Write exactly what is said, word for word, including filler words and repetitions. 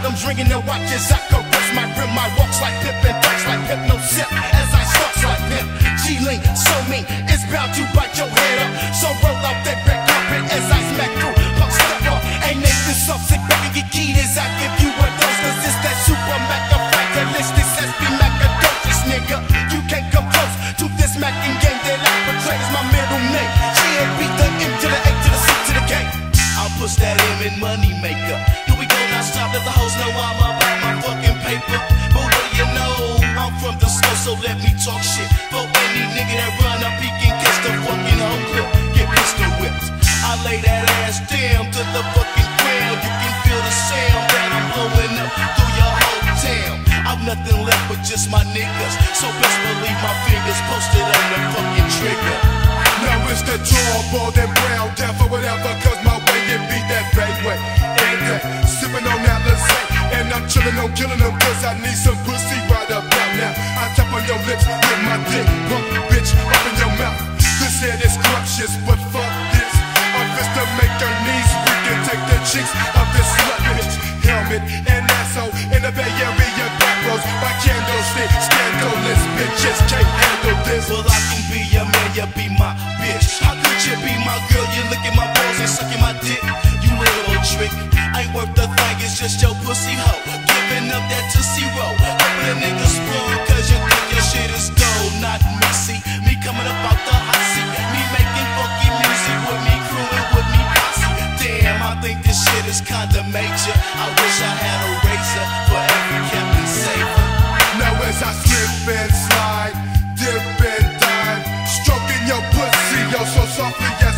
bottoms ringing the watches. I caress my rim, my walks like Pip and talks like Pip. No sip as I stalks like Pip. G-Link, so mean, it's bound to bite your head up. So roll out that red carpet as I smack through. Punk step up, ain't Nathan soft, sit back and get keyed as I give you a dose. Cause it's that super macafractalistic S P Macadocious nigga. You can't come close to this macking game that I portray as my middle name. G A beat the M to the A to the C to the K. I'll push that M in money maker. Here we go, now stop, let the hoes know I'm about my fucking paper. But what do you know? I'm from the snow, so let me talk shit. For any nigga that run up, he can catch the fucking whole clip. Get pistol whipped. I lay that ass down to the fucking ground. You can feel the sound that I'm blowing up through your whole town. I'm nothing left but just my niggas, so best believe my fingers posted on the fucking trigger. Now it's the tall, bald and brown, down for whatever, cause my way it beat that Bayway. And that, sipping on Alizé, and I'm chillin' on killing them, cause I need some pussy right about now. I tap on your lips with my dick, pump, bitch, up in your mouth. This head is scrumptious, but fuck this. I'm fist to make her knees, we can take the cheeks of this slut bitch. Helmet and asshole in the Bay Area, back rows by candlestick. Scandalous bitches can't handle this. Well, I can be your man, you be my bitch. How could you be my girl? You look at my balls and sucking my dick. You little trick, ain't worth the thing, it's just your pussy hoe. Giving up that Tootsie Roll, hoping a nigga spoil, cause you think your shit is gold. Not me, see, me coming up out the hot seat, me making funky music with me, crewing with me posse. Damn, I think this shit is kinda major. I wish I had a razor for every Captain Saver. Now as I slip and slide, dip and dive, stroking your pussy, yo, so softly.